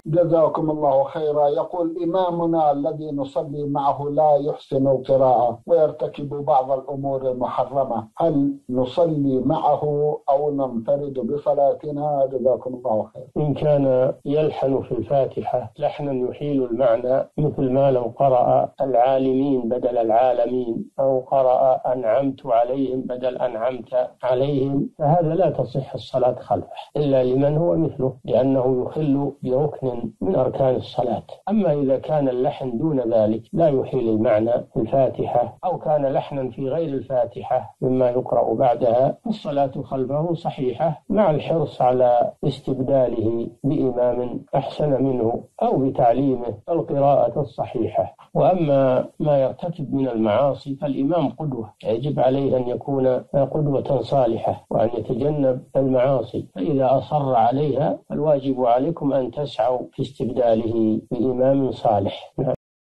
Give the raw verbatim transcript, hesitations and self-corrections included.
جزاكم الله خيرا. يقول إمامنا الذي نصلي معه لا يحسن القراءة ويرتكب بعض الأمور المحرمة، هل نصلي معه أو ننفرد بصلاتنا؟ جزاكم الله خيرا. إن كان يلحن في الفاتحة لحنا يحيل المعنى، مثل ما لو قرأ العالمين بدل العالمين، أو قرأ أنعمت عليهم بدل أنعمت عليهم، فهذا لا تصح الصلاة خلفه إلا لمن هو مثله، لأنه يخل بركن من أركان الصلاة. أما إذا كان اللحن دون ذلك لا يحيل المعنى في الفاتحة، أو كان لحنا في غير الفاتحة مما يقرأ بعدها، الصلاة خلفه صحيحة مع الحرص على استبداله بإمام أحسن منه أو بتعليمه القراءة الصحيحة. وأما ما يرتكب من المعاصي فالإمام قدوة، يجب عليه أن يكون قدوة صالحة وأن يتجنب المعاصي، فإذا أصر عليها فالواجب عليكم أن تسعوا في استبداله بإمام صالح.